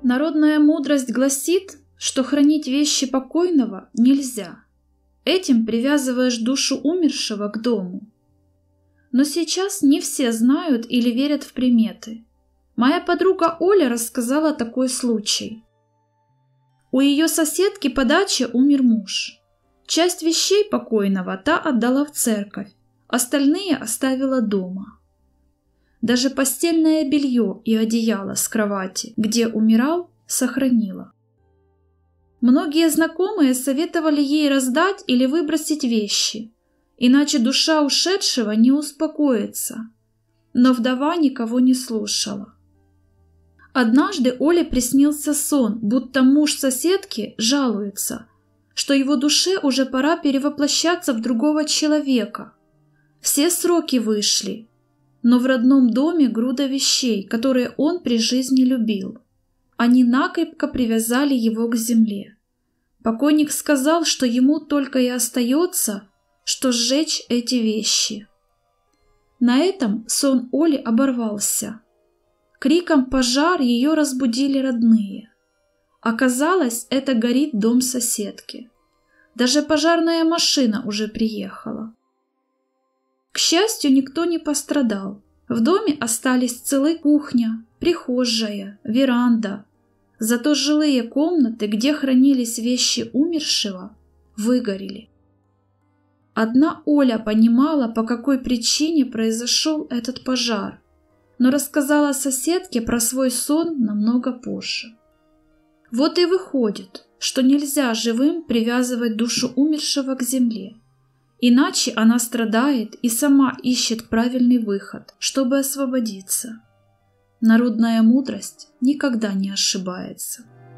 Народная мудрость гласит, что хранить вещи покойного нельзя. Этим привязываешь душу умершего к дому. Но сейчас не все знают или верят в приметы. Моя подруга Оля рассказала такой случай. У ее соседки по даче умер муж. Часть вещей покойного та отдала в церковь, остальные оставила дома. Даже постельное белье и одеяло с кровати, где умирал, сохранила. Многие знакомые советовали ей раздать или выбросить вещи, иначе душа ушедшего не успокоится. Но вдова никого не слушала. Однажды Оле приснился сон, будто муж соседки жалуется, что его душе уже пора перевоплощаться в другого человека. Все сроки вышли, но в родном доме груда вещей, которые он при жизни любил. Они накрепко привязали его к земле. Покойник сказал, что ему только и остается, что сжечь эти вещи. На этом сон Оли оборвался. Криком «пожар» ее разбудили родные. Оказалось, это горит дом соседки. Даже пожарная машина уже приехала. К счастью, никто не пострадал. В доме остались целы кухня, прихожая, веранда. Зато жилые комнаты, где хранились вещи умершего, выгорели. Одна Оля понимала, по какой причине произошел этот пожар, но рассказала соседке про свой сон намного позже. Вот и выходит, что нельзя живым привязывать душу умершего к земле. Иначе она страдает и сама ищет правильный выход, чтобы освободиться. Народная мудрость никогда не ошибается.